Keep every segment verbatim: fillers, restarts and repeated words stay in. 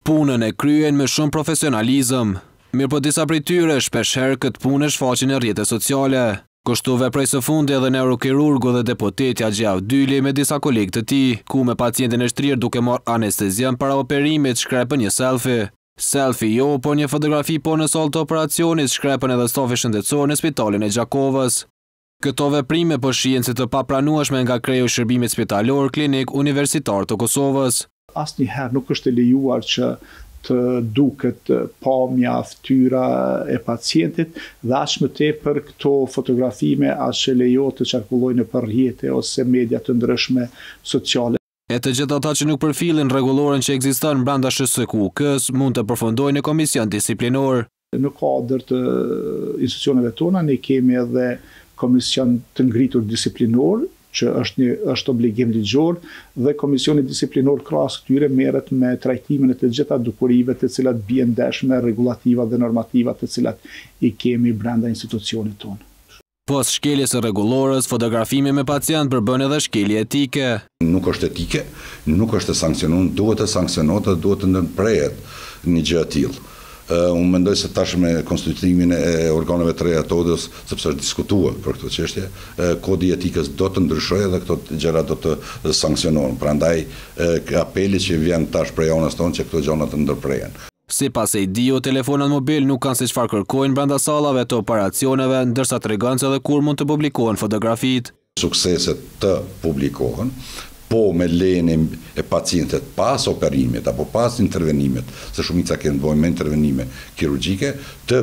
punën e kryen me shumë profesionalizëm. Mirë po disa prej tyre shpeshherë këtë punë shfaqin në rrjetet sociale. Kështu veprej së fundi edhe neurokirurgu dhe deputetja Gjau Dyli me disa kolegë të tij, ku me pacientin e shtrirë duke marrë anestezian para operimit shkrepën një selfie. Selfie jo, por një fotografi po në sallë të operacionit shkrepën edhe stafi shëndetësor në spitalin e Gjakovës. Këto veprime po shihen si të papranueshme nga kreu i shërbimit spitalor klinik universitar të Kosovës. Asnjëherë nuk është e lejuar që të duket pamja, fytyra e pacientit dhe aq më tepër këto fotografime as që lejohet të qarkullojnë në rrjete ose media të ndryshme sociale. E të gjithë ata që nuk përfillin rregulloren që ekziston brenda S S K U-kës mund të përfundojnë në komision disiplinor. Në kuadër të institucioneve tona ne kemi edhe komision të ngritur disiplinor, që është një është obligim ligjor, dhe komisioni disiplinor krahas këtyre merret me trajtimin e të gjitha dukurive të cilat bien ndesh me rregullativa dhe normativa të cilat i kemi brenda institucionit tonë. Pas shkeljes së rregullorës, fotografimi me pacient përbën edhe shkelje etike. Nuk është etike, nuk është të sankcionuar, duhet të sankcionohet, duhet të ndërprehet një gjë e tillë. Unë mendoj se tash me konstituimin e organeve të reja të odës, sepse është diskutuar për këtë çështje, kodi etikës do të ndryshojë dhe këto gjëra do të sankcionohen. Prandaj apeli që vjen tash prej anës tonë që këto gjëra të ndërprehen. Sipas e Dio, telefonat mobil nuk kanë se çfarë kërkojnë brenda sallave të operacioneve, ndërsa tregon se edhe kur mund të publikohen fotografitë. Sukseset të publikohen, po me lejen e pacientet pas operimit apo pas intervenimit, se shumica kanë bëjnë me intervenime kirurgjike, të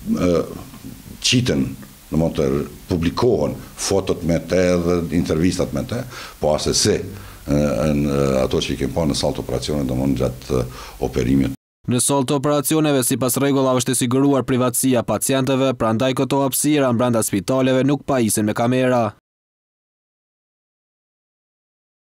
qiten, në mund të publikohen fotot me te dhe intervistat me te, po ase se në ato që i kemë pa në sallë të operacionit, do mund gjatë operimit. Në sallë të operacioneve, sipas rregullave është e siguruar privatësia pacientëve, prandaj këto hapësira brenda spitaleve nuk pajisen me kamera.